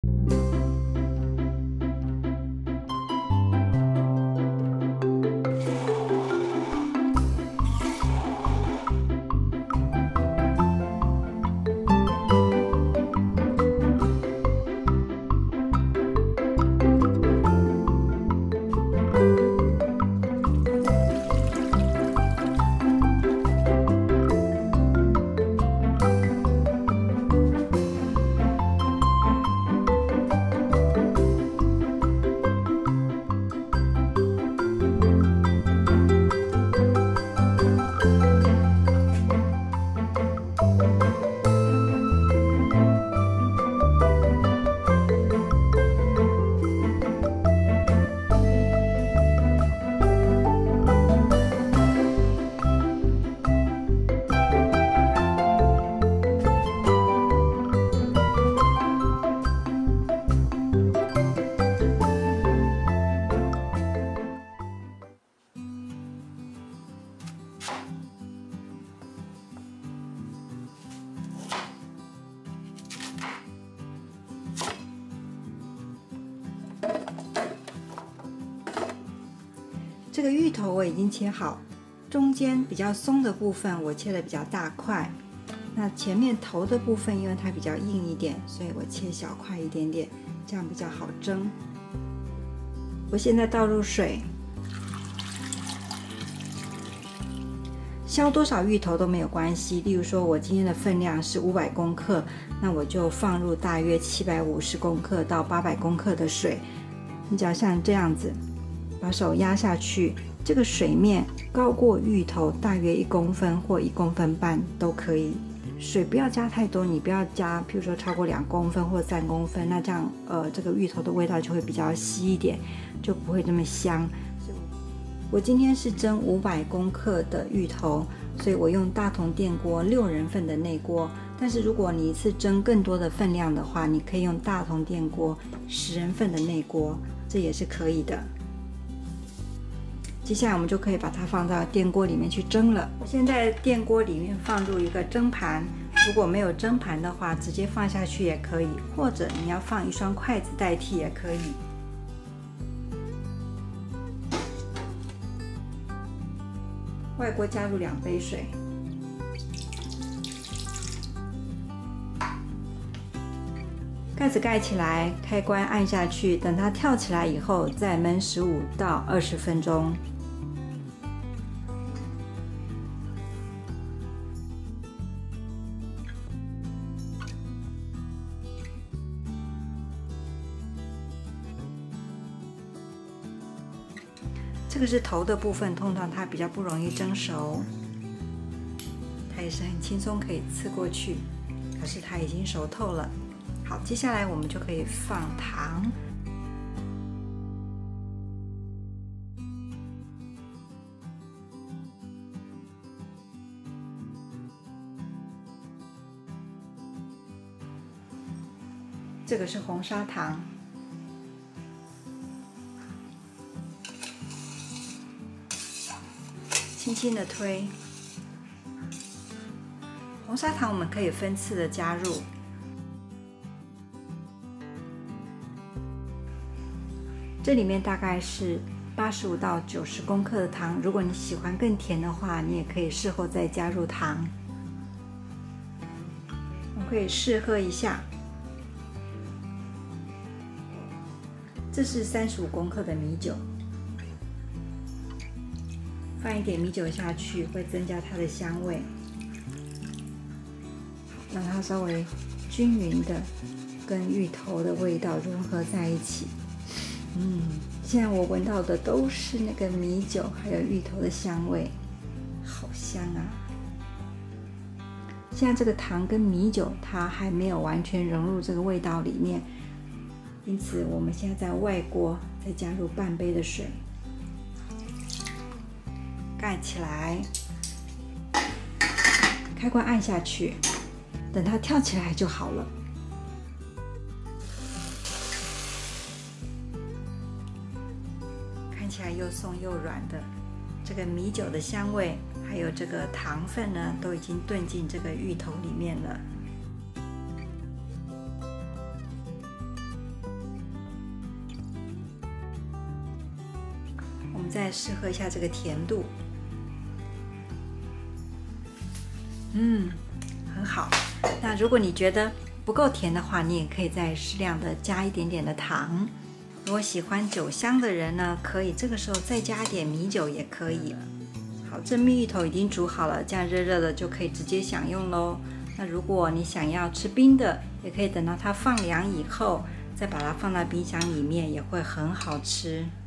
这个芋头我已经切好，中间比较松的部分我切的比较大块，那前面头的部分因为它比较硬一点，所以我切小块一点点，这样比较好蒸。我现在倒入水，削多少芋头都没有关系。例如说，我今天的分量是500公克，那我就放入大约750公克到800公克的水。你只要像这样子，把手压下去，这个水面高过芋头大约1公分或1公分半都可以。水不要加太多，你不要加，譬如说超过2公分或3公分，那这样这个芋头的味道就会比较稀一点，就不会这么香。我今天是蒸500公克的芋头，所以我用大同电锅6人份的内锅。但是如果你一次蒸更多的分量的话，你可以用大同电锅10人份的内锅，这也是可以的。接下来我们就可以把它放到电锅里面去蒸了。我现在电锅里面放入一个蒸盘，如果没有蒸盘的话，直接放下去也可以，或者你要放一双筷子代替也可以。外锅加入2杯水，盖子盖起来，开关按下去，等它跳起来以后，再焖15到20分钟。这个是头的部分，通常它比较不容易蒸熟，它也是很轻松可以刺过去，可是它已经熟透了。好，接下来我们就可以放糖。这个是红砂糖。轻轻的推，红砂糖我们可以分次的加入。这里面大概是85到90公克的糖，如果你喜欢更甜的话，你也可以事后再加入糖。我们可以试喝一下，这是35公克的米酒。放一点米酒下去，会增加它的香味，让它稍微均匀的跟芋头的味道融合在一起。现在我闻到的都是那个米酒还有芋头的香味，好香啊！现在这个糖跟米酒它还没有完全融入这个味道里面，因此我们现在在外锅再加入半杯的水。盖起来，开关按下去，等它跳起来就好了。看起来又松又软的，这个米酒的香味，还有这个糖分呢，都已经炖进这个芋头里面了。 再试喝一下这个甜度。很好。那如果你觉得不够甜的话，你也可以再适量的加一点点的糖。如果喜欢酒香的人呢，可以这个时候再加一点米酒也可以。好，这蜜芋头已经煮好了，这样热热的就可以直接享用咯。那如果你想要吃冰的，也可以等到它放凉以后，再把它放到冰箱里面，也会很好吃。